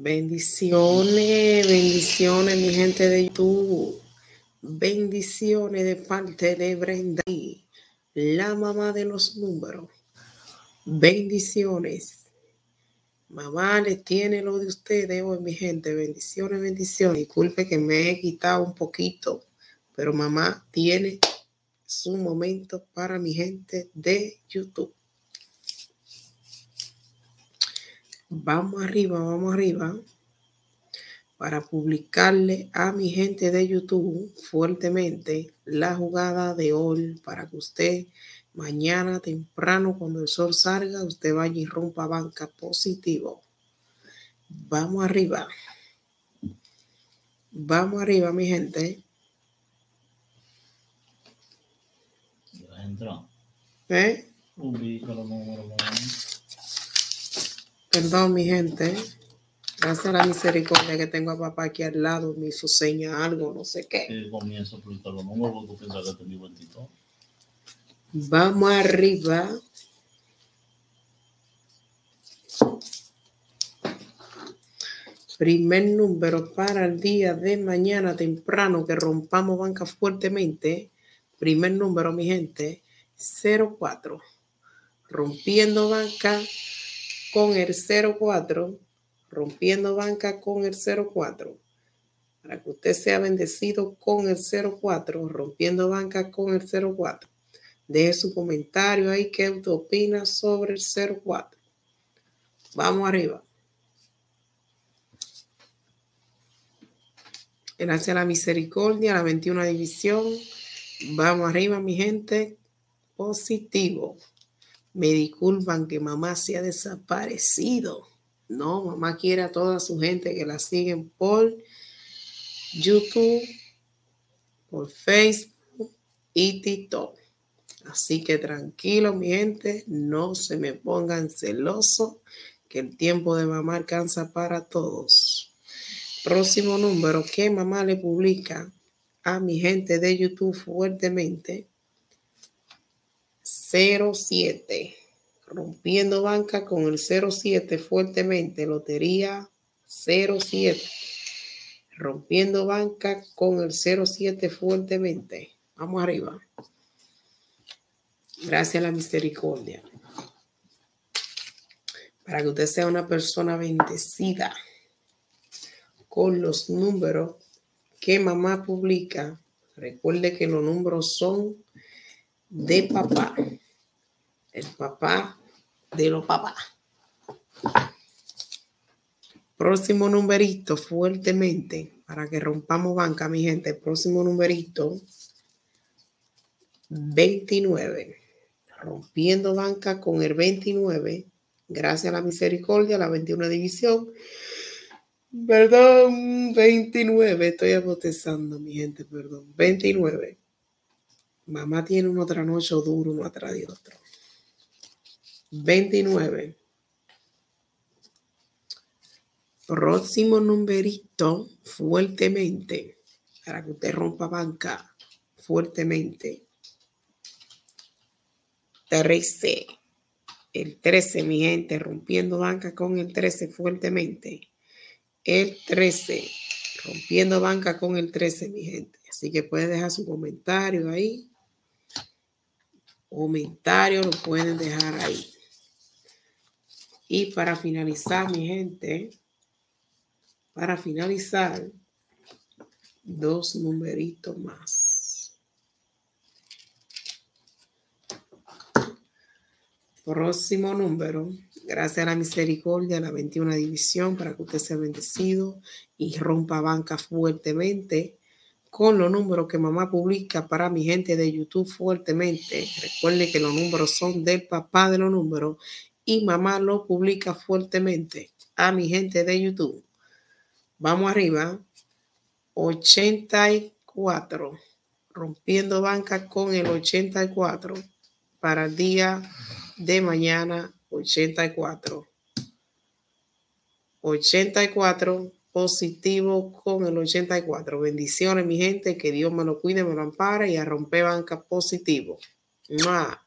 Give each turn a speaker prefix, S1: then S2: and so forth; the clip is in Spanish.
S1: Bendiciones, bendiciones, mi gente de YouTube. Bendiciones de parte de Brenda, la mamá de los números. Bendiciones. Mamá les tiene lo de ustedes hoy, mi gente. Bendiciones, bendiciones. Disculpe que me he quitado un poquito, pero mamá tiene su momento para mi gente de YouTube. Vamos arriba, para publicarle a mi gente de YouTube fuertemente la jugada de hoy para que usted mañana temprano cuando el sol salga, usted vaya y rompa banca positivo. Vamos arriba, mi gente.
S2: Ya entró.
S1: Perdón, mi gente. Gracias a la misericordia que tengo a papá aquí al lado, me hizo seña algo, no sé qué.
S2: Comienzo a explicar los números, porque pensaba que tenía 22.
S1: Vamos arriba. Primer número para el día de mañana temprano que rompamos banca fuertemente. Primer número, mi gente, 04. Rompiendo banca con el 04. Rompiendo banca con el 04. Para que usted sea bendecido con el 04. Rompiendo banca con el 04. Deje su comentario ahí, qué usted opina sobre el 04. Vamos arriba. Gracias a la misericordia, la 21 división. Vamos arriba, mi gente. Positivo. Me disculpan que mamá se ha desaparecido. No, mamá quiere a toda su gente que la siguen por YouTube, por Facebook y TikTok. Así que tranquilo, mi gente. No se me pongan celosos, que el tiempo de mamá alcanza para todos. Próximo número que mamá le publica a mi gente de YouTube fuertemente. 07. Rompiendo banca con el 07 fuertemente. Lotería 07. Rompiendo banca con el 07 fuertemente. Vamos arriba. Gracias a la misericordia. Para que usted sea una persona bendecida con los números que mamá publica. Recuerde que los números son de papá. El papá de los papás. Próximo numerito fuertemente para que rompamos banca, mi gente. Próximo numerito 29. Rompiendo banca con el 29. Gracias a la misericordia, la 21 división. Perdón, 29. Estoy abotezando, mi gente, perdón. 29. Mamá tiene uno tras noche duro, uno atrás de otro. 29. Próximo numerito fuertemente para que usted rompa banca fuertemente. 13. El 13, mi gente, rompiendo banca con el 13 fuertemente. El 13. Rompiendo banca con el 13, mi gente. Así que puede dejar su comentario ahí. Comentario lo pueden dejar ahí. Y para finalizar, mi gente, para finalizar, dos numeritos más. Próximo número, gracias a la misericordia, la 21 división, para que usted sea bendecido y rompa banca fuertemente con los números que mamá publica para mi gente de YouTube fuertemente. Recuerde que los números son del papá de los números y mamá lo publica fuertemente a mi gente de YouTube. Vamos arriba. 84. Rompiendo banca con el 84 para el día de mañana. 84. 84 positivo con el 84. Bendiciones, mi gente. Que Dios me lo cuide, me lo ampare y a romper banca positivo. ¡Mua!